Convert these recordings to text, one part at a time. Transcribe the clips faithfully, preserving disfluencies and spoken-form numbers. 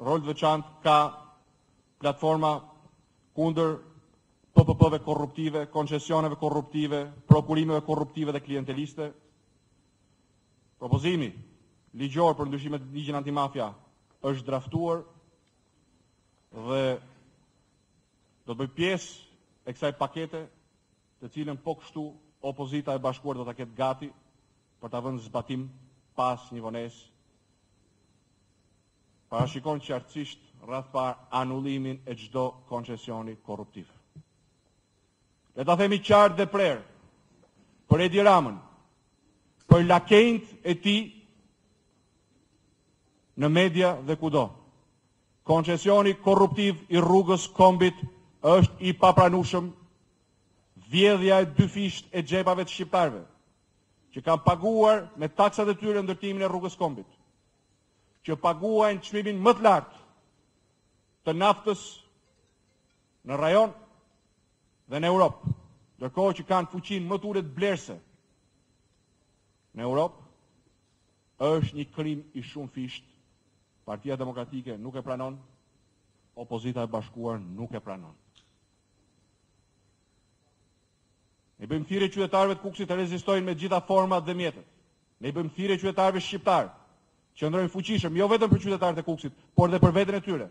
rol të veçantë ka platforma kundër P P P-ve korruptive, koncesioneve korruptive, prokurimeve korruptive dhe klienteliste. Propozimi ligjor për ndryshimet e ligjit antimafia është draftuar dhe do të bëj pjesë e kësaj pakete, të cilën po kështu opozita e bashkuar do ta ketë gati për ta vënë zbatim pas një vonesë. Parashikon qartësisht rreth par anullimin e çdo koncesioni korruptiv. Le ta themi qartë dhe prerë për Edi Ramën, për lakejt e tij në media dhe kudo. Koncesioni korruptiv i rrugës Kombit është i papranueshëm. Vjedhja e dyfisht e xhepave të shqiptarëve, që kanë paguar me taksat e tyre ndërtimin e rrugës Kombit, që paguajnë çmimin më të lartë të naftës në rajon dhe në Europë, ndërkohë që kanë fuqinë më të ulët blerëse në Europë, është një krim i shumë fisht. Partia Demokratike nuk e pranon, opozita e bashkuar nuk e pranon. Ne bëjmë thirrje qytetarëve të Kukësit të rezistojnë me gjitha format dhe mjetet. Ne bëjmë thirrje qytetarëve shqiptar që ndrojnë fuqishëm, jo vetëm për qytetarët e Kukësit, por dhe për veten e tyre.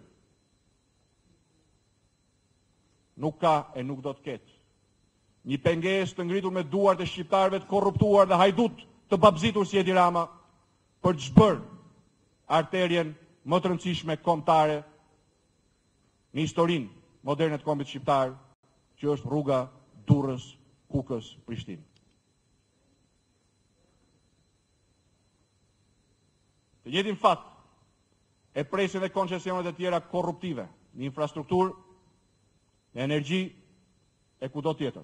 Nuk ka e nuk do të ketë një pengesë të ngritur me duart e shqiptarëve të korruptuar dhe hajdut të babzitur si Edi Rama për të zbërë arterien më të rëndësishme kombëtare në historinë moderne të kombit shqiptar, që është rruga Durrës Kukës Prishtinë. Të njëjtin fat e presin dhe koncesionet e tjera korruptive në infrastrukturë, në energji e kudo tjetër.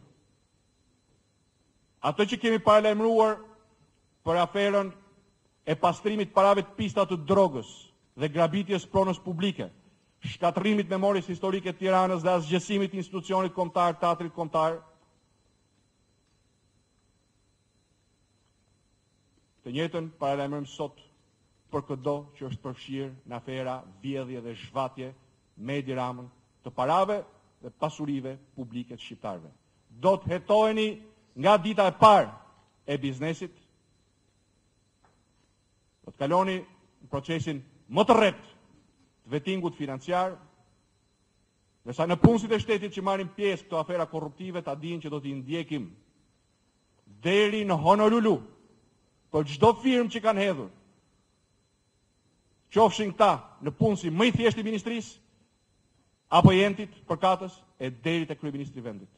Ato që kemi paralajmëruar për aferën e pastrimit parave të pista të drogës dhe grabitjes pronës publike, shkatërimit memorisë historike të Tiranës dhe asgjësimit të institucionit kombëtar, teatrit kombëtar, të njëjtën paralajmërojmë sot për çdo që është përfshirë në afera vjedhje dhe zhvatje me Edi Ramën të parave dhe pasurive publike të shqiptarëve. Do të hetoheni nga dita e parë e biznesit, do të kaloni në procesin më të rreptë të vettingut financiar, ndërsa në punësit e shtetit që marrin pjesë këto afera korruptive ta dinë që do t'i ndjekim deri në Honolulu për çdo firmë që kanë hedhur, qofshin këta në punësi më i thjeshtë i ministrisë apo jentit përkatës e deri te kryeministri i vendit.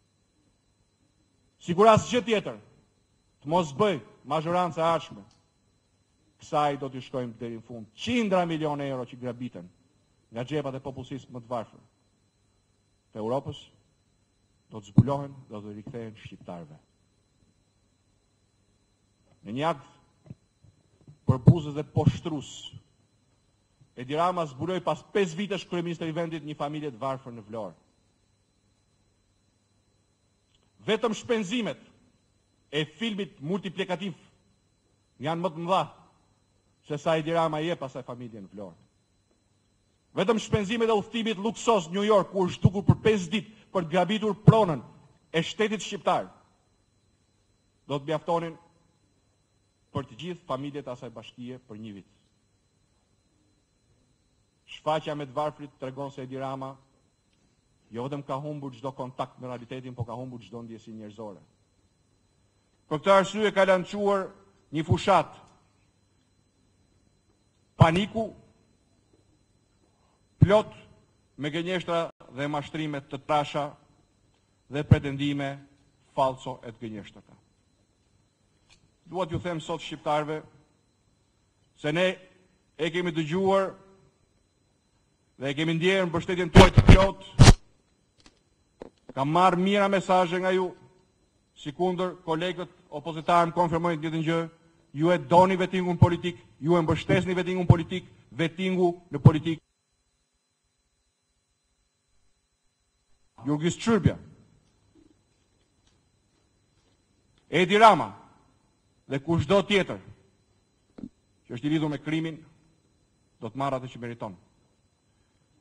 Sigur asgjë tjetër të mos bëj mazhoranca e ardhshme, kësaj do t'i shkojmë deri në fund. Qindra miliona euro që grabiten nga xhepat e popullsisë më të varfër të Europës do të zbulohen dhe do të rikthehen shqiptarëve. Në një akt përbuzës dhe poshtrus, Edi Rama zbuloi pas pesë vitesh kryeministri i vendit një familje të varfër në Vlorë. Vetëm shpenzimet e filmit multiplikativ janë më të mëdha se sa Edi Rama i jep asaj familje në Vlorë. Vetëm shpenzimet e udhëtimit luksos në New York, ku është zhdukur për pesë ditë për të grabitur pronën e shtetit shqiptar, do të mjaftonin për të gjithë familjet asaj bashkie për një vit. Shfaqja me të varfrit tregon se Edi Rama jo vetëm ka humbur çdo kontakt me realitetin, por ka humbur çdo ndjesi njerëzore. Për këtë arsye ka lançuar një fushat paniku plot me gënjeshtra dhe mashtrime të trasha dhe pretendime falso e të gënjeshtërta. Dua t'ju them sot shqiptarëve se ne e kemi dëgjuar dhe e kemi ndjerë mbështetjen tuaj të plot. Kam marrë mira mesazhe nga ju, sikundër kolegët opozitarë më konfirmojnë të njëjtën gjë. Ju e doni vettingun politik, ju e mbështesni vettingun politik, vettingu në politik. Jurgis Çurbja, Edi Rama dhe kushdo tjetër që është i lidhur me krimin do të marrë atë që meriton.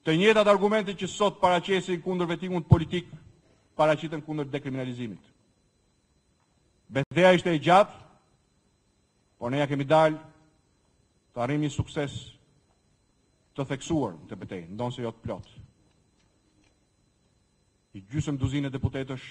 Të njëjtat argumente që sot paraqesin kundër vettingut politik, paraqiten kundër dekriminalizimit. Betejë ishte e gjatë, por ne ja kemi dalë të arrijmë një sukses të theksuar të betejë, ndonë se jo të plot. I gjysmë duzinë deputetësh,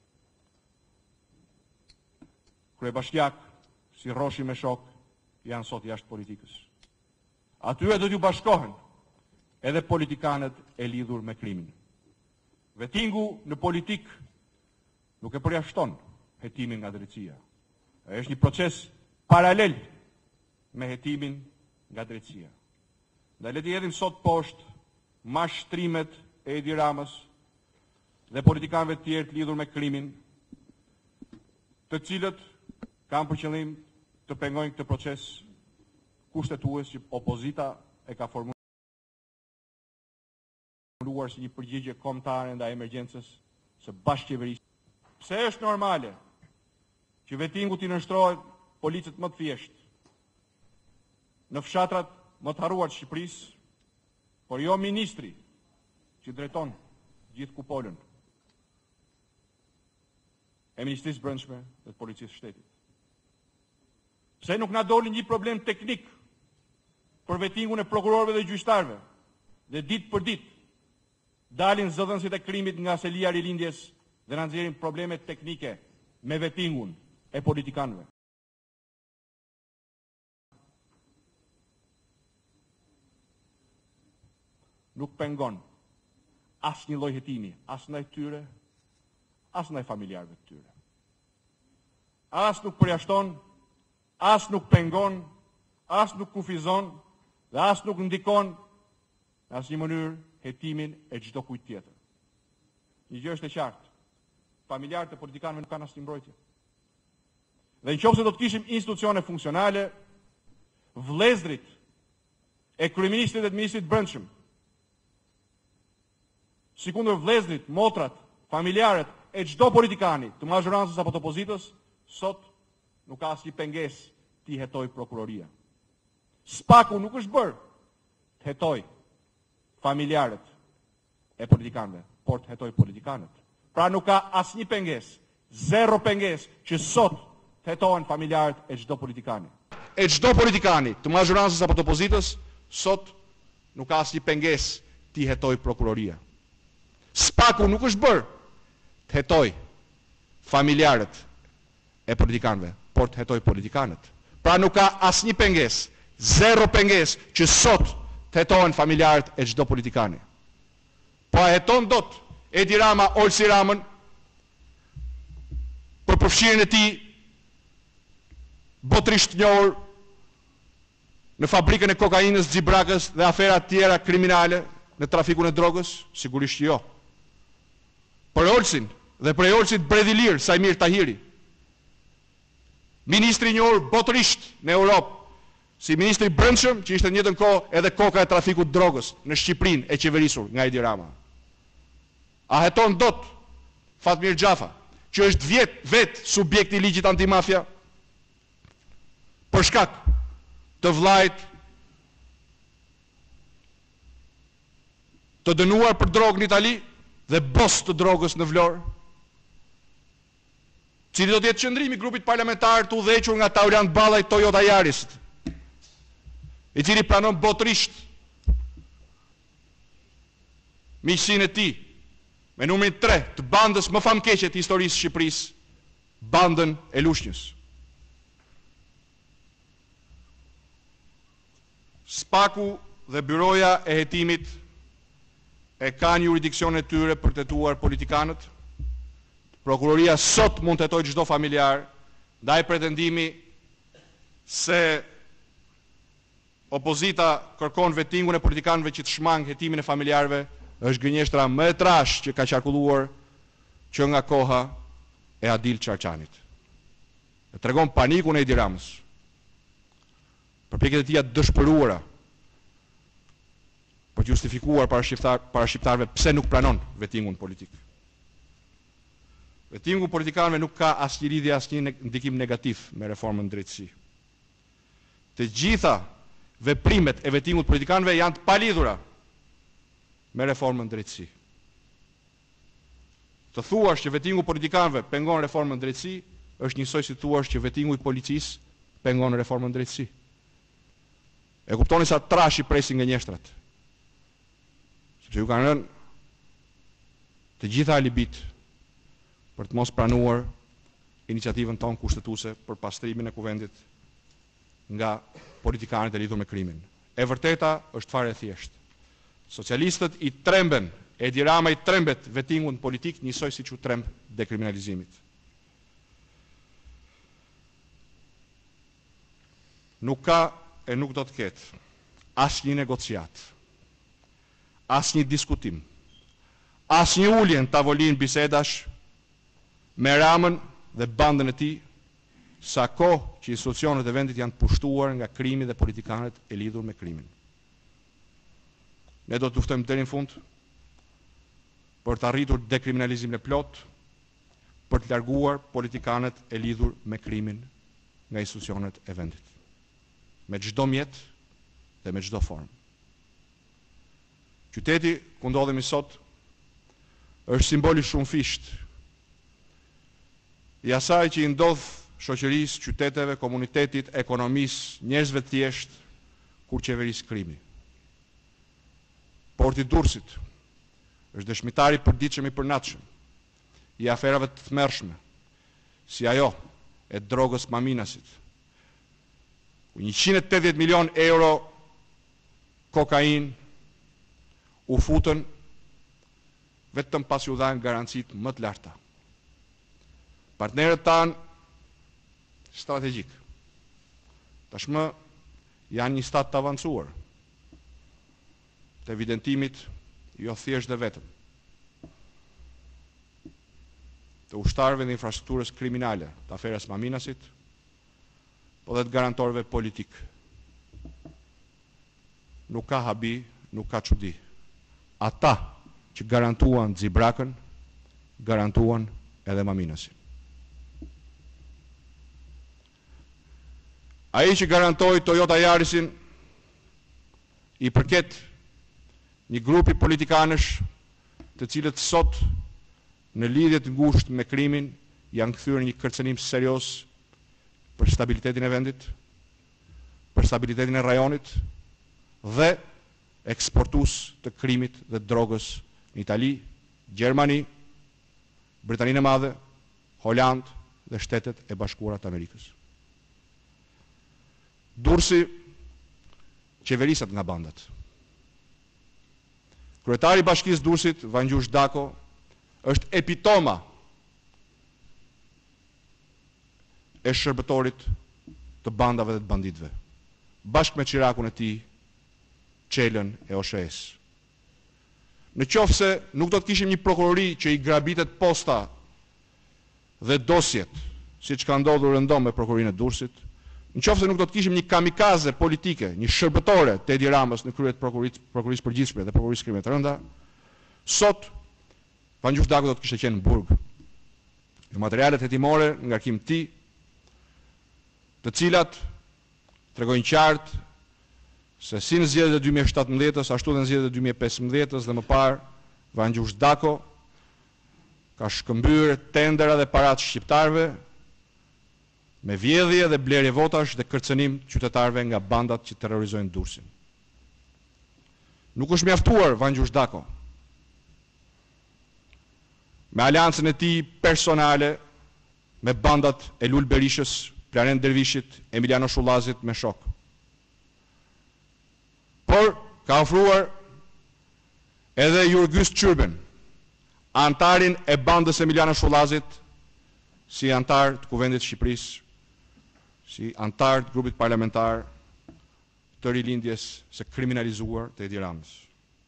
kryebashkiak, si Roshi me shok, janë sot jashtë politikës. Atyre do t'ju bashkohen edhe politikanët e lidhur me krimin. Vettingu në politik nuk e përjashton hetimin nga drejtësia. Është një proces paralel me hetimin nga drejtësia. Dhe le të hedhim sot poshtë mashtrimet e Edi Ramës dhe politikanëve të tjerë të lidhur me krimin, të cilët kanë për qëllim të pengojnë këtë proces kushtetues që opozita e ka formuluar si një përgjigje kombëtare ndaj emergjencës së bashkëqeverisë. Pse është normale që vettingu t'i nënshtrohet policët më të thjeshtë në fshatrat më të harruar të Shqipërisë, por jo ministri që drejton gjithë kupolën e Ministrisë Brendshme dhe të Policisë Shtetit. Pse nuk na doli një problem teknik për vettingun e prokurorëve dhe gjyqtarëve, dhe ditë për ditë dalin zëdhënësit e krimit nga selia e rilindjes dhe na nxjerrin probleme teknike me vettingun e politikanëve. Nuk pengon as një lloj hetimi, as ndaj tyre, as ndaj familjarëve të tyre. As nuk përjashton, as nuk pengon, as nuk kufizon dhe as nuk ndikon në asnjë mënyrë hetimin e çdo kujt tjetër. Një gjë është e qartë. Familjarët e politikanëve nuk kanë asnjë mbrojtje. Dhe nëse do të kishim institucione funksionale, vëllezrit e kryeministit dhe të ministrit brendshëm, sikundër vëllezrit, motrat, familjarët e çdo politikani të mazhorancës apo të opozitës, sot nuk ka asnjë pengesë t'i hetoj prokuroria. Spaku nuk është bërë të hetoj familjarët e politikanëve, por të hetoj politikanët. Pra nuk ka asnjë pengesë, zero pengesë që sot të hetohen familjarët e çdo politikani. E çdo politikani të mazhorancës apo të opozitës, sot nuk ka asnjë pengesë t'i hetoj prokuroria. Spaku nuk është bërë të hetoj familjarët e politikanëve, por të hetoj politikanët. Pra nuk ka asnjë pengesë, zero pengesë që sot të hetohen familjarët e çdo politikani. Po a heton dot Edi Rama Olsi Ramën për përfshirjen e tij botërisht njohur në fabrikën e kokainës Xhibrakës dhe afera të tjera kriminale në trafikun e drogës? Sigurisht jo. Për Olsin dhe për Olsit Bredhilir Sajmir Tahiri, ministri i njohur botërisht në Europë si ministri i brendshëm, që ishte në njëjtën kohë edhe koka e trafikut drogës në Shqipërinë e qeverisur nga Edi Rama. A heton dot Fatmir Xhafa, që është vjet vet subjekti i ligjit antimafia, për shkak të vllajt të dënuar për drogë në Itali dhe bos të drogës në Vlorë? Cili do të jetë qëndrimi i grupit parlamentar të udhëhequr nga Taurian Ballaj Toyota Yaris, i cili pranon botërisht miqësinë e tij me numrin tre të bandës më famkeqe të historisë së Shqipërisë, bandën e Lushnjës. Spaku dhe byroja e hetimit e kanë jurisdiksion e tyre për të hetuar politikanët. Prokuroria sot mund të hetojë çdo familjar, ndaj pretendimi se opozita kërkon vettingun e politikanëve që të shmang hetimin e familjarëve, është gënjeshtra më e trashë që ka qarkulluar që nga koha e Adil Çarçanit. E tregon panikun e Edi Ramës. Përpjekjet e tija dëshpëruara për të justifikuar para shqiptar, para shqiptarëve pse nuk pranon vettingun politik. Vettingu politikanëve nuk ka asnjë lidhje, asnjë ndikim negativ me reformën drejtësi. Të gjitha veprimet e vettingut politikanëve janë të palidhura me reformën drejtësi. Të thuash që vetingu politikanëve pengon reformën drejtësi, është njësoj si thuash që vetingu i policisë pengon reformën drejtësi. E kuptoni sa trash i presin nga njështrat. Sepse ju kanë rënë të gjitha alibit për të mos pranuar iniciativën tonë kushtetuese për pastrimin e kuvendit nga politikanët e lidhur me krimin. E vërteta është fare e thjeshtë. Socialistët i tremben, Edi Rama i trembet vetingun politik njësoj si që tremb dekriminalizimit. Nuk ka e nuk do të ketë as një negociat, as një diskutim, as një ullje në tavolin bisedash me Ramën dhe bandën e tij, sa kohë që institucionet e vendit janë pushtuar nga krimi dhe politikanët e lidhur me krimin. Ne do të luftojmë deri në fund për të arritur dekriminalizimin e plot, për të larguar politikanët e lidhur me krimin nga institucionet e vendit. Me çdo mjet dhe me çdo formë. Qyteti ku ndodhemi sot është simboli shumë fisht i asaj që i ndodh shoqërisë, qyteteve, komunitetit, ekonomisë, njerëzve të thjesht kur qeveris krimi. Porti Durrësit është dëshmitari përditshëm i përnatshëm i aferave të tmerrshme, si ajo e drogës Maminasit, ku njëqind e tetëdhjetë milion euro kokain u futën vetëm pas u dhanë garancit më të larta. Partnerët tanë strategjik tashmë janë një stat të avancuar, të evidentimit jo thjesht dhe vetëm, të ushtarëve dhe infrastrukturës kriminale të aferës Maminasit, po dhe të garantorëve politik. Nuk ka habi, nuk ka çudi. Ata që garantuan Xibrakën, garantuan edhe Maminasin. Ai që garantoi Toyota Yarisin i përket një grupi politikanësh të cilët sot në lidhje të ngushtë me krimin janë kthyer një kërcënim serioz për stabilitetin e vendit, për stabilitetin e rajonit dhe eksportues të krimit dhe drogës në Itali, Gjermani, Britaninë e Madhe, Holand dhe Shtetet e Bashkuara të Amerikës. Durrësi qeverisat nga bandat. Kryetari i Bashkisë Durrësit, Vangjush Dako, është epitoma e shërbëtorit të bandave dhe të banditëve, bashkë me qirakun e tij, Çelën e O Sh E-s. Në qoftë se nuk do të kishim një prokurori që i grabitet posta dhe dosjet, siç ka ndodhur rëndom me prokurorinë e Durrësit, në qoftë se nuk do të kishim një kamikaze politike, një shërbëtore të Edi Ramës në krye të prokurisë përgjithshme dhe prokurisë krimeve të rënda, sot Vangjush Dako do të kishte qenë në burg. Në materialet hetimore nga arkivi i tij, të cilat tregojnë qartë se si në zgjedhjet e dy mijë e shtatëmbëdhjetës, ashtu edhe në zgjedhjet e dy mijë e pesëmbëdhjetës dhe më parë, Vangjush Dako ka shkëmbyer tendera dhe parat shqiptarëve me vjedhje dhe blerje votash dhe kërcënim qytetarëve nga bandat që terrorizojnë Durrësin. Nuk është mjaftuar Vangjush Dako me aleancën e tij personale me bandat e Lul Berishës, Flaren Dervishit, Emiliano Shullazit me shok. Por ka ofruar edhe Jurgjys Çyrben, antarin e bandës Emiliano Shullazit, si antar të Kuvendit të Shqipërisë, si antar të grupit parlamentar të rilindjes së kriminalizuar të Edi Ramës.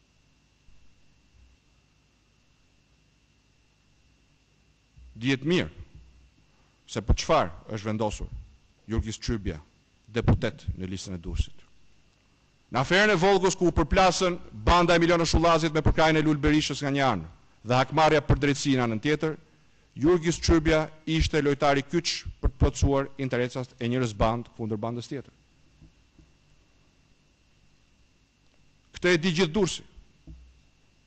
Dihet mirë se për çfarë është vendosur Jurgjys Çyrbja deputet në listën e Durrësit. Në aferën e Vollgës, ku u përplasën banda Emiliano Shullazit me përkrajën e Lul Berishës nga një anë dhe hakmarrja për drejtësi në anën tjetër, Jurgjys Çyrbja ishte lojtari kyç për të plotësuar interesat e njërës band kundër bandës tjetër. Këtë e di gjithë Durrësi.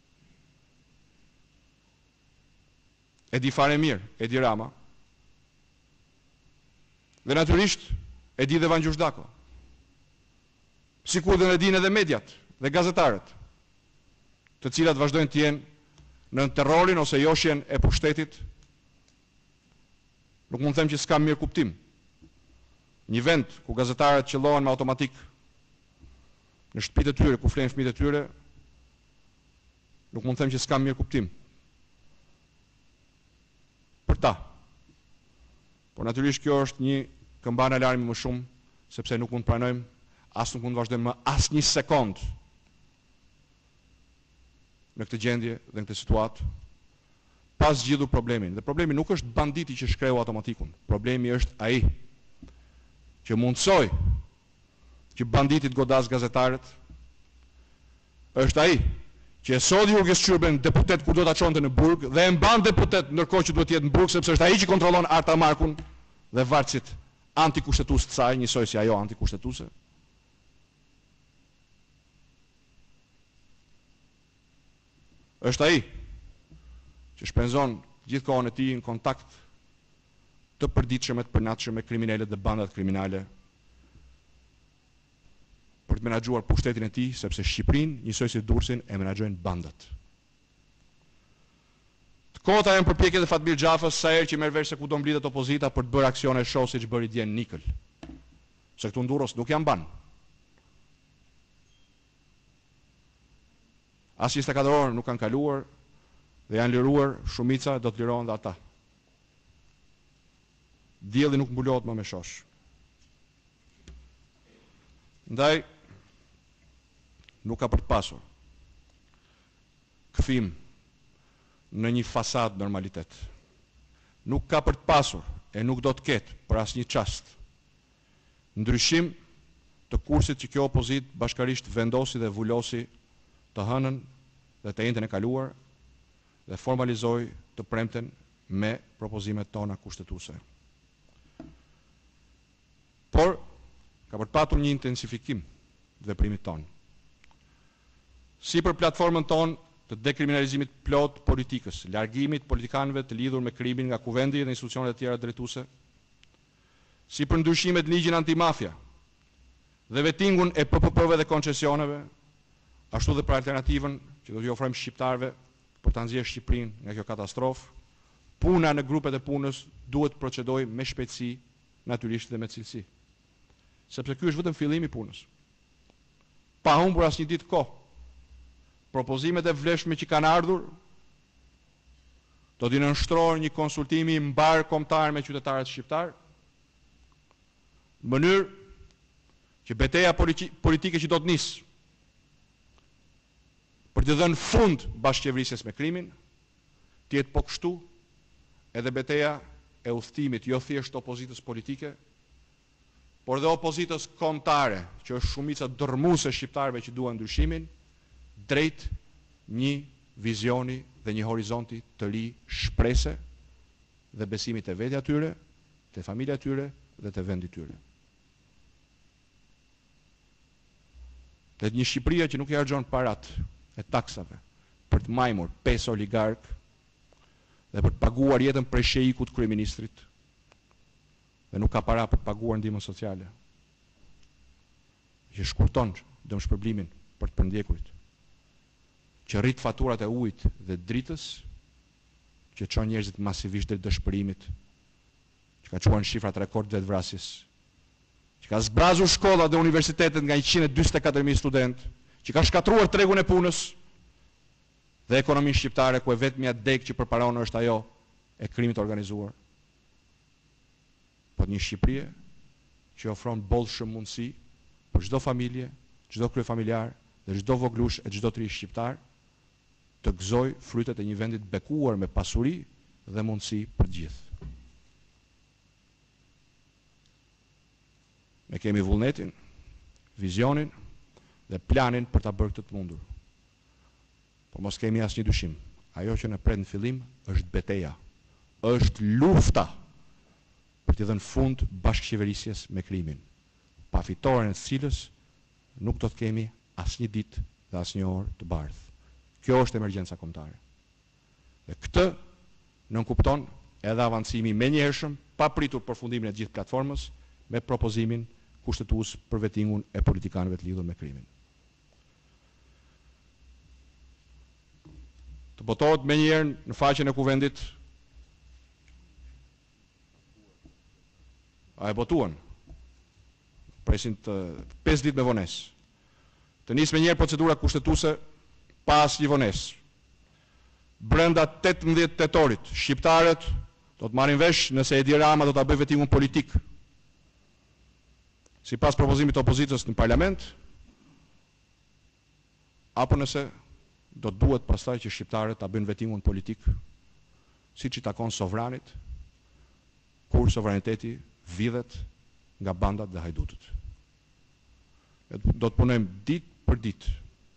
e di fare mirë, Edi Rama, dhe natyrisht e di dhe Vangjush Dako, sikur dhe në dinë edhe mediat dhe gazetarët, të cilat vazhdojnë të jenë në terrorin ose joshjen e pushtetit. Nuk mund të them që s'ka mirë kuptim. Një vend ku gazetarët qellohen me automatik në shtëpitë e tyre, ku flenë fëmijët e tyre, nuk mund të them që s'ka mirë kuptim për ta. Por natyrisht kjo është një këmbane alarmi më shumë, sepse nuk mund pranojmë, as nuk mund vazhdojmë më as një sekond në këtë gjendje dhe në këtë situatë, pas zgjidhur problemin. Dhe problemi nuk është banditi që shkreu automatikun. Problemi është ai që mundsoi që banditit godas gazetarët, është ai që e sodi Jurgës Qyrben deputet kur do ta çonte në burg dhe e mban deputet ndërkohë që duhet të jetë në burg, sepse është ai që kontrollon Arta Markun dhe varësit antikushtetues të saj, njësoj si ajo antikushtetuese. Është ai që shpenzon gjithë kohën e tij në kontakt të përditshëm e të përnatsshëm me kriminalët dhe bandat kriminale për të menaxhuar pushtetin e tij, sepse Shqipërinë, njësoj si Durrësin, e menaxhojnë bandat. Të kota janë përpjekjet e Fatmir Xhafës sa herë që merr vesh se ku do mblidhet opozita për të bërë aksione show siç bëri dje në Nikël. Se këtu në Durrës nuk janë ban. As njëzet e katër orë nuk kanë kaluar dhe janë liruar, shumica do të lirohen dhe ata. Dielli nuk mbulohet më me shosh. Ndaj, nuk ka për të pasur kthim në një fasad normalitet. Nuk ka për të pasur e nuk do të ketë për asnjë çast ndryshim të kursit që kjo opozit bashkarisht vendosi dhe vulosi të hënën dhe të njëjtën e kaluar dhe formalizoi të premten me propozimet tona kushtetuese. Por ka për të patur një intensifikim të veprimit tonë. Si për platformën tonë të dekriminalizimit plot politikës, largimit politikanëve të lidhur me krimin nga kuvendi dhe institucionet e tjera drejtuese, si për ndryshimet ligjin antimafia dhe vetingun e P P P-ve dhe koncesioneve, ashtu dhe për alternativën që do t'i ofrojmë shqiptarëve për ta nxjerrë Shqipërinë nga kjo katastrofë, puna në grupet e punës duhet të procedojë me shpejtësi, natyrisht dhe me cilësi. Sepse ky është vetëm fillimi i punës. Pa humbur asnjë ditë kohë. Propozimet e vlefshme që kanë ardhur do t'i nënshtrojnë një konsultimi mbar kombëtar me qytetarët shqiptar, në mënyrë që betejë politike që do të nisë për të dhënë fund bashkëqeverisjes me krimin, të jetë po kështu edhe betejë e udhëtimit jo thjesht opozitës politike, por dhe opozitës kombëtare, që është shumica dërmuese shqiptarëve që duan ndryshimin, drejt një vizioni dhe një horizonti të ri shprese dhe besimit të vetja tyre, të familja tyre dhe të vendi tyre. Dhe një Shqipëria që nuk i harxhon parat e taksave për të majmur pesë oligark dhe për të paguar jetën prej sheikut kryeministrit dhe nuk ka para për të paguar ndihmën sociale, që shkurton dëmshpërblimin për të përndjekurit, që rrit faturat e ujit dhe dritës, që çon njerëzit masivisht drejt dëshpërimit, që ka çuar në shifrat rekord vetë vrasjes, që ka zbrazur shkollat dhe universitetet nga njëqind e dyzet e katër mijë student, që ka shkatruar tregun e punës dhe ekonominë shqiptare, ku e vetmja deg që përparon është ajo e krimit organizuar. Po një Shqipëri që ofron bollshëm mundësi për çdo familje, çdo kryefamiljar dhe çdo voglush e çdo të ri shqiptar të gëzoj frytet e një vendi të bekuar me pasuri dhe mundësi për të gjithë. Ne kemi vullnetin, vizionin dhe planin për ta bërë këtë të mundur. Por mos kemi asnjë dyshim. Ajo që na pret në fillim është betejë, është lufta për të dhënë fund bashkëqeverisjes me krimin, pa fitoren e cilës nuk do të kemi asnjë ditë dhe asnjë orë të bardhë. Kjo është emergjenca kombëtare. Dhe këtë nënkupton edhe avancimi menjëhershëm, pa pritur përfundimin e gjithë platformës, me propozimin kushtetues për vettingun e politikanëve të lidhur me krimin. Të botohet menjëherë në faqen e kuvendit. A e botuan? Presin të pesë ditë me vonesë. Të nisë menjëherë procedura kushtetuese pa asnjë vonesë. Brenda tetëmbëdhjetë tetorit, shqiptarët do të marrin vesh nëse Edi Rama do ta bëjë vettingun politik. Sipas propozimit të opozitës në parlament, apo nëse do të duhet pastaj që shqiptarët ta bëjnë vettingun politik, siç i takon sovranit, kur sovraniteti vidhet nga bandat dhe hajdutët. Do të punojmë ditë për ditë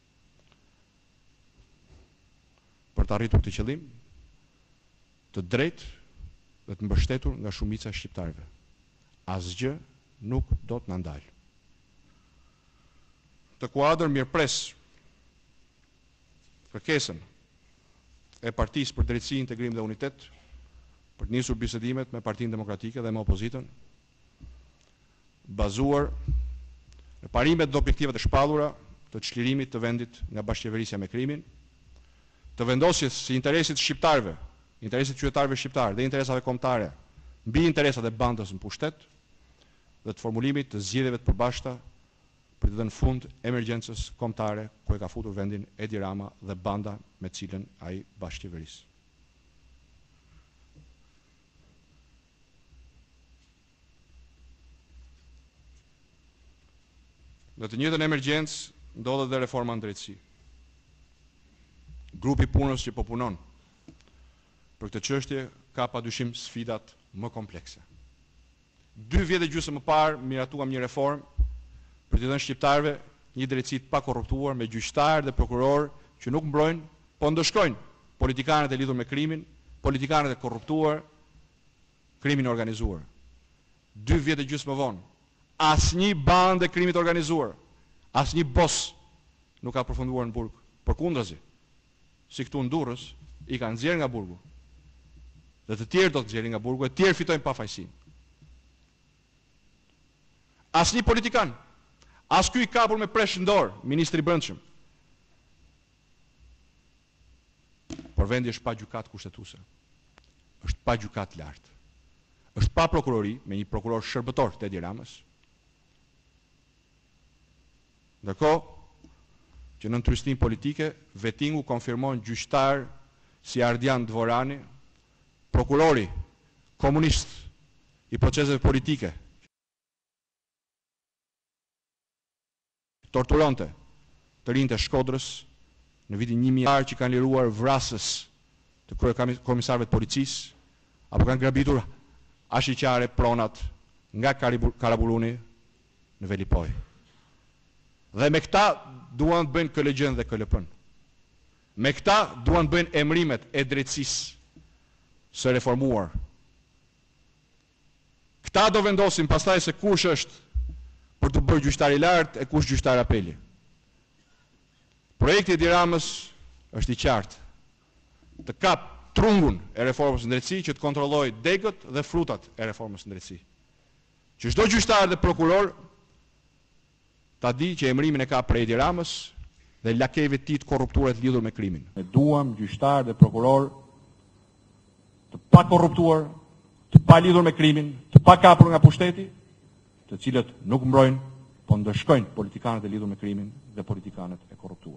për të arritur këtë qëllim të drejtë dhe të mbështetur nga shumica e shqiptarëve. Asgjë nuk do të na ndalë. Të kuadër mirëpres kërkesën e Partisë për Drejtësi, Integrim dhe Unitet për të nisur bisedimet me Partinë Demokratike dhe me opozitën, bazuar në parimet dhe objektivat e shpallura të çlirimit të vendit nga bashkëqeverisja me krimin, të vendosjes së interesit shqiptarëve, interesit qytetarëve shqiptarë dhe interesave kombëtare mbi interesat e bandës në pushtet, dhe të formulimit të zgjedhjeve të përbashkëta për të dhënë fund emergjencës kombëtare ku e ka futur vendin Edi Rama dhe banda me cilën ai bashkëqeveris. Në të njëjtën emergjencë ndodhet dhe reforma në drejtësi. Grupi punës që po punon për këtë çështje ka padyshim sfidat më komplekse. Dy vjet e gjysmë më parë miratuam një reformë për të dhënë shqiptarëve një drejtësi të pakorruptuar me gjyqtar dhe prokuror që nuk mbrojnë, po ndëshkojnë politikanët e lidhur me krimin, politikanët e korruptuar, krimin e organizuar. Dy vjet e gjysmë më vonë, asnjë bandë e krimit të organizuar, asnjë bos nuk ka përfunduar në burg. Përkundrazi, si këtu në Durrës, i kanë nxjerrë nga burgu. Dhe të tjerë do të nxjerrin nga burgu, e të tjerë fitojnë pafajësinë. Asnjë politikan, as ky i kapur me presh në dorë, ministri i Brendshëm. Por vendi është pa gjykatë kushtetuese. Është pa gjykatë lartë. Është pa prokurori, me një prokuror shërbëtor të Edi Ramës. Ndërkohë që në ndrystim politike, vettingu konfirmon gjyqtar si Ardian Dvorani, prokurori komunist i proceseve politike, torturonte të rinjtë e Shkodrës në vitin një mijë që kanë liruar vrasës të kryekomisarëve të policisë, apo kanë grabitur ashiqare pronat nga Karaburuni në Velipoj. Dhe me këta duan të bëjnë K L G-n dhe K L P-n. Me këta duan të bëjnë emrimet e drejtësisë së reformuar. Këta do vendosin pastaj se kush është për të bërë gjyqtar i lartë e kush gjyqtar apeli. Projekti i Edi Ramës është i qartë. Të kap trungun e reformës në drejtësi që të kontrollojë degët dhe frutat e reformës në drejtësi. Që çdo gjyqtar dhe prokuror ta di që emrimin e ka për Edi Ramës dhe lakeve të tij të korruptuara të lidhur me krimin. Ne duam gjyqtar dhe prokuror të pa korruptuar, të pa lidhur me krimin, të pa kapur nga pushteti, të cilët nuk mbrojnë, po ndëshkojnë politikanët e lidhur me krimin dhe politikanët e korruptuar.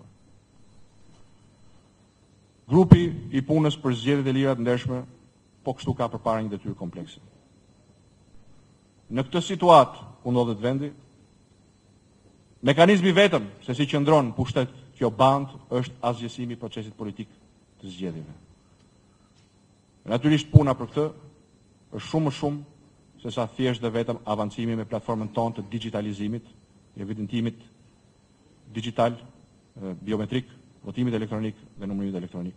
Grupi i punës për zgjedhjet e lira të ndershme po kështu ka përpara një detyrë komplekse. Në këtë situatë ku ndodhet vendi, mekanizmi vetëm se si qëndron në pushtet kjo bandë është asgjësimi i procesit politik të zgjedhjeve. Natyrisht puna për këtë është shumë më shumë se sa thjesht dhe vetëm avancimi me platformën tonë të digitalizimit, evidentimit digital, biometrik, votimit elektronik dhe numërimit elektronik.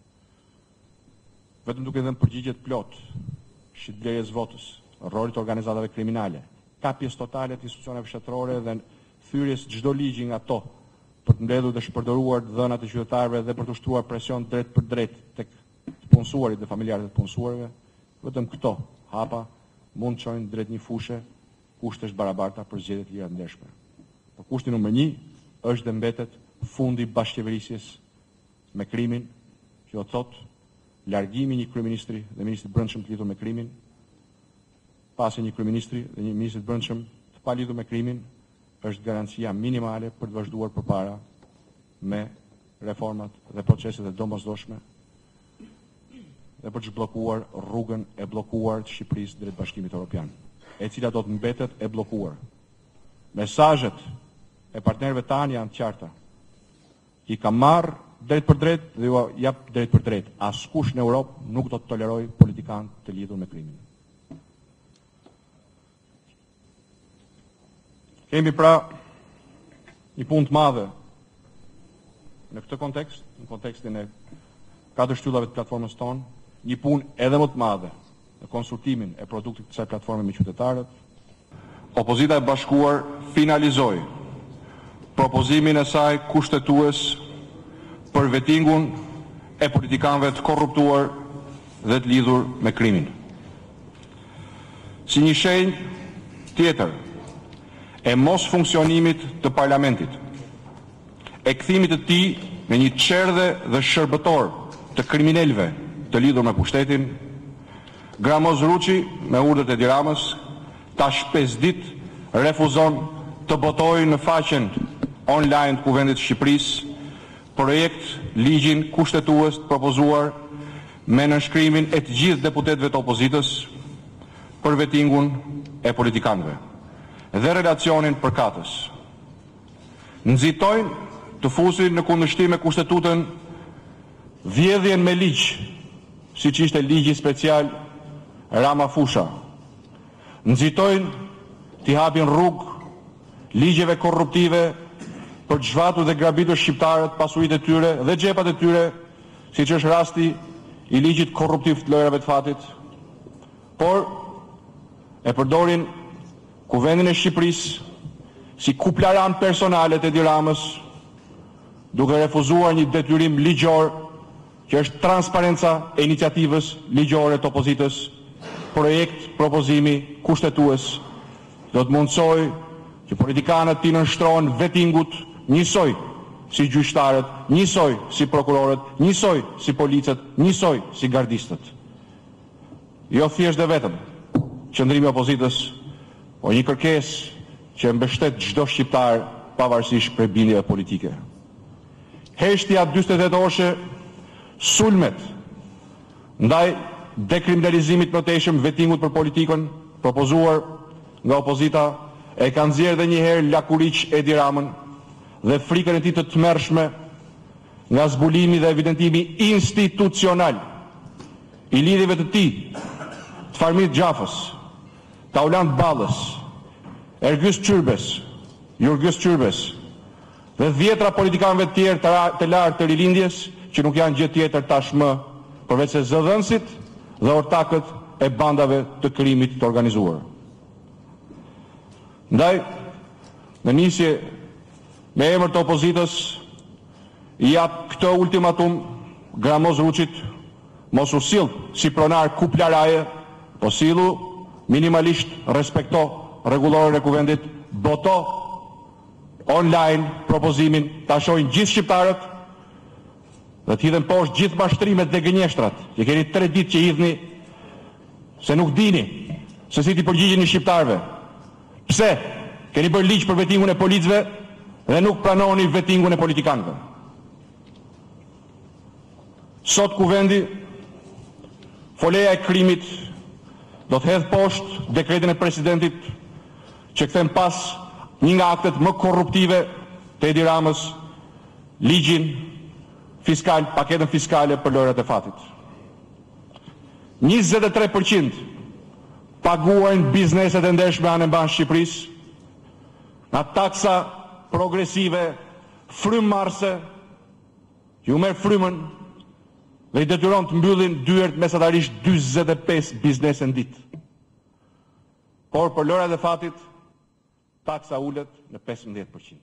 Vetëm duke dhënë përgjigje të plot, shitblerjes votës, rolit organizatave kriminale, kapjes totale të institucioneve shtetërore dhe thyrjes çdo ligji nga to për të mbledhur dhe shpërdoruar dhënat e qytetarëve dhe për të ushtruar presion drejt për drejt tek punësuarit dhe familjarët e punësuarve, vetëm këto hapa mund të çojnë drejt një fushë kushtesh barabarta për zgjedhjet e lira të ndershme. Por kushti numër një është dhe mbetet fundi bashkëqeverisjes me krimin, që do thotë largimi një kryeministri dhe ministrit brendshëm të lidhur me krimin, pasi një kryeministri dhe një ministri të brendshëm të palidhur me krimin është garancia minimale për të vazhduar përpara me reformat dhe proceset e domosdoshme dhe për të zhbllokuar rrugën e bllokuar të Shqipërisë drejt Bashkimit Evropian, e cila do të mbetet e bllokuar. Mesazhet e partnerëve tanë janë të qarta. I ka marrë drejt për drejt dhe ju jap drejt për drejt. Askush në Europë nuk do të tolerojë politikanë të lidhur me krimin. Kemi pra një punë të madhe në këtë kontekst, në kontekstin e katër shtyllave të platformës tonë, një punë edhe më të madhe në konsultimin e produktit të kësaj platforme me qytetarët. Opozita e bashkuar finalizoi propozimin e saj kushtetues për vetingun e politikanëve të korruptuar dhe të lidhur me krimin. Si një shenjë tjetër e mos funksionimit të parlamentit, e kthimit të tij në një çerdhe dhe shërbëtor të kriminalëve të lidhur me pushtetin, Gramoz Ruçi, me urdhët e Edi Ramës, tash pesë ditë refuzon të botojë në faqen online të Kuvendit të Shqipërisë projekt ligjin kushtetues të propozuar me nënshkrimin e të gjithë deputetëve të opozitës për vetingun e politikanëve dhe relacionin përkatës. Nxitojnë të fusin në kundërshtim me kushtetutën vjedhjen me ligj, siç ishte ligji special Rama Fusha. Nxitojnë t'i hapin rrugë ligjeve korruptive për të zhvatur dhe grabitur shqiptarët, pasuritë e tyre dhe xhepat e tyre, siç është rasti i ligjit korruptiv të lojrave të fatit, por e përdorin Kuvendin e Shqipërisë si kuplaran personale të Edi Ramës, duke refuzuar një detyrim ligjor që është transparenca e iniciativës ligjore të opozitës. Projekt propozimi kushtetues do të mundsoj që politikanët t'i nënshtrohen vetingut njësoj si gjyqtarët, njësoj si prokurorët, njësoj si policët, njësoj si gardistët. Jo thjesht dhe vetëm qëndrimi i opozitës, por një kërkesë që mbështet çdo shqiptar pavarësisht prej bindjeve politike. Heshtja dyzet e tetë orëshe, sulmet ndaj dekriminalizimit të mëtejshëm vetingut për politikën propozuar nga opozita e kanë nxjerrë edhe një herë lakuriq Edi Ramën dhe frikën e tij të tmerrshme nga zbulimi dhe evidentimi institucional i lidhjeve të tij, të Farmit Xhafës, Taulant Ballës, Ergys Çyrbes, Jurgës Çyrbes dhe dhjetra politikanëve të tjerë të, të lartë të rilindjes që nuk janë gjë tjetër tashmë përveç se zëdhënësit dhe ortakët e bandave të krimit të organizuar. Ndaj, në nisje me emër të opozitës, i jap këtë ultimatum Gramoz Ruçit, mos u sill si pronar kuplaraje, po sillu minimalisht respekto rregulloren e kuvendit, boto online propozimin, ta shohin gjithë shqiptarët dhe t'hidhen poshtë gjithë mashtrimet dhe gënjeshtrat, që keni tre ditë që hidhni se nuk dini se si t'i përgjigjeni shqiptarëve. Pse? Keni bërë ligj për vetingun e policëve dhe nuk pranoni vetingun e politikanëve. Sot kuvendi, foleja e krimit do të hedh poshtë dekretin e presidentit që kthen pas një nga aktet më korruptive të Edi Ramës, ligjin fiskal, paketën fiskale për lojrat e fatit. njëzet e tre përqind paguajnë bizneset e ndershme anë mban Shqipërisë, nga taksa progresive, frymmarrëse, ju merr frymën dhe i detyron të mbyllin dyert mesatarisht dyzet e pesë biznese në ditë. Por për lojrat e fatit, taksa ulet në pesëmbëdhjetë përqind.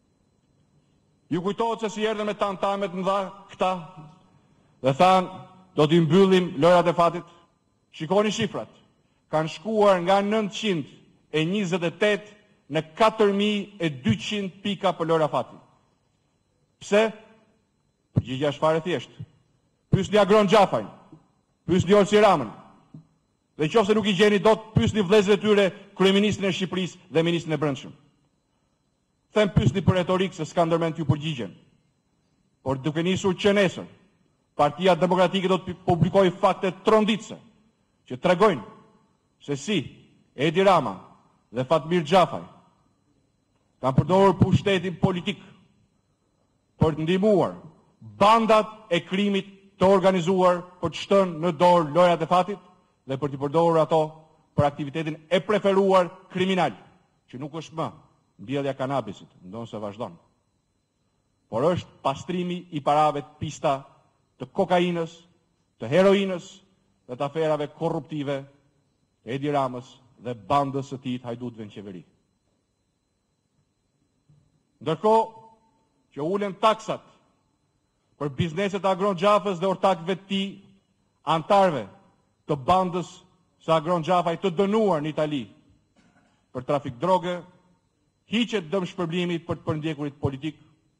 Ju kujtohet se si erdhën me tantamet më dha këta dhe thanë do t'i mbyllim lojrat e fatit. Shikoni shifrat. Kanë shkuar nga nëntëqind e njëzet e tetë në katër mijë e dyqind pika për lojra fati. Pse? Përgjigja është fare thjeshtë. Pyesni Agron Gjafajn, pyesni Olsi Ramën. Dhe qofse nuk i gjeni dot, pyesni vëllezërit e tyre, kryeministrin e Shqipërisë dhe ministrin e Brendshëm. Them pyesni për retorikë se s'ka ndërmend ju përgjigjen. Por duke nisur që nesër, Partia Demokratike do të publikojë fakte tronditëse që tregojnë se si Edi Rama dhe Fatmir Gjafaj kanë përdorur pushtetin politik për të ndihmuar bandat e krimit të organizuar për të shtënë në dorë lojrat e fatit dhe për të përdorur ato për aktivitetin e preferuar kriminal, që nuk është më mbjellja e kanabisit, ndonse vazhdon, por është pastrimi i parave të pista të kokainës, të heroinës dhe të aferave korruptive të Edi Ramës dhe bandës së tij të hajdutëve në qeveri. Ndërkohë që ulen taksat për bizneset Agron Gjafës dhe ortakëve të tij, antarëve të bandës së Agron Gjafaj të dënuar në Itali për trafik droge, hiqet dëm shpërblimi për të përndjekurit politik,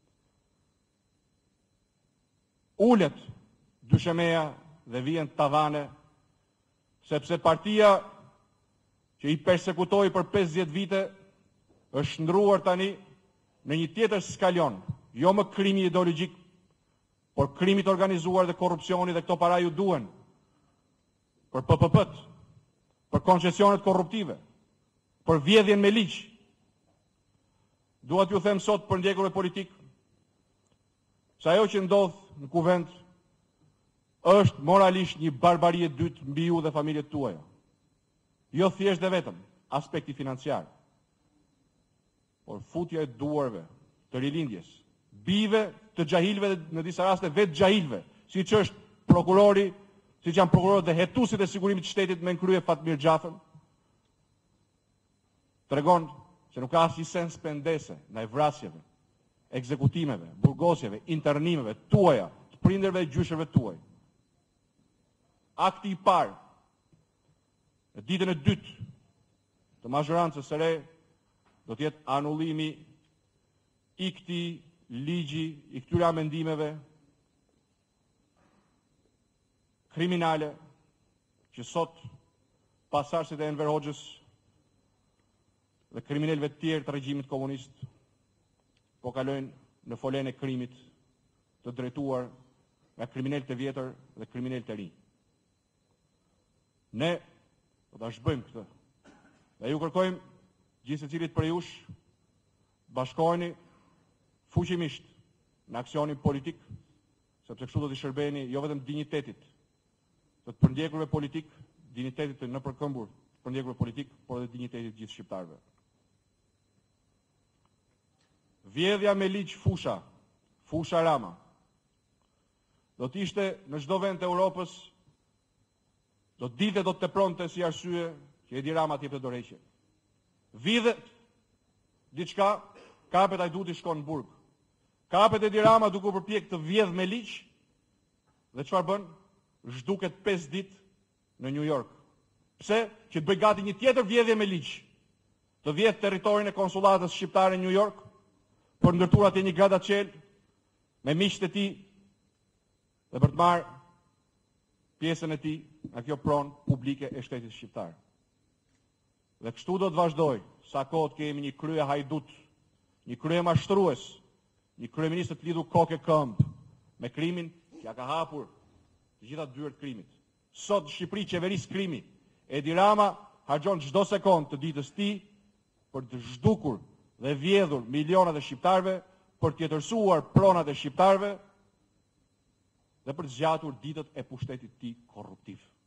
ulet dyshemeja dhe vijen tavane, sepse partia që i persekutoi për pesëdhjetë vite është ndruar tani në një tjetër skalion, jo më krimi ideologjik, por krimit organizuar dhe korrupsioni, dhe këto para ju duen për P P P-t, për koncesionet korruptive, për vjedhjen me ligj. Dua t'ju them sot për ndjekurve politik, se ajo që ndodh në kuvend është moralisht një barbari e dytë mbi ju dhe familjet tuaja. Jo thjesht dhe vetëm aspekti financiar, por futja e duarve të rilindjes, bive të gjahilve dhe në disa raste vetë gjahilve, si që është prokurori, si që janë prokurorët dhe hetusit e sigurimit të shtetit me në krye Fatmir Gjafën, tregon se nuk ka asnjë sens pendese ndaj vrasjeve, ekzekutimeve, burgosjeve, internimeve tuaja, të prindërve dhe gjyshërve tuaj. Akti i parë, në ditën e dytë të mazhorancës së re, do të jetë anullimi i këtij ligji, i këtyre amendimeve kriminale që sot pasardhësit e Enver Hoxhës dhe kriminalëve të tjerë të regjimit komunist po kalojnë në folen e krimit të drejtuar nga kriminalët e vjetër dhe kriminalët e rinj. Ne do ta zhbëjmë këtë. Dhe ju kërkojmë gjithë secilit për jush bashkoheni fuqimisht në aksionin politik, sepse kështu do t'i shërbeni jo vetëm dinjitetit të të përndjekurve politik, dinjitetit të nëpërkëmbur të përndjekurve politik, por edhe dinjitetit gjithë shqiptarëve. Vjedhja me ligj fusha, fusha Rama, do t'ishte në çdo vend të Europës, do të dilte do të tepronte si arsye që Edi Rama t'jepte dorëheqje. Vidhet diçka, kapet Hajduti shkon në burg. Kapet Edi Rama duke u përpjek të vjedh me ligj, dhe çfarë bën? Zhduket pesë ditë në New York. Pse? Që të bëj gati një tjetër vjedhje me ligj. Të vjedh territorin e konsullatës shqiptare në New York, për ndërtuar atje një gradat-ciel me miqtë e tij dhe për të marrë pjesën e tij nga kjo pronë publike e shtetit shqiptar. Dhe kështu do të vazhdoj, sa kohë të kemi një krye hajdut, një krye mashtrues, një kryeminist të lidhur kokë e këmbë me krimin që ja ka hapur të gjitha dyert krimit. Sot në Shqipëri qeveris krimi. Edi Rama harxhon çdo sekond të ditës tij për të zhdukur dhe vjedhur milionat e shqiptarëve, për të tjetërsuar pronat e shqiptarëve dhe për të zgjatur ditët e pushtetit të tij korruptiv.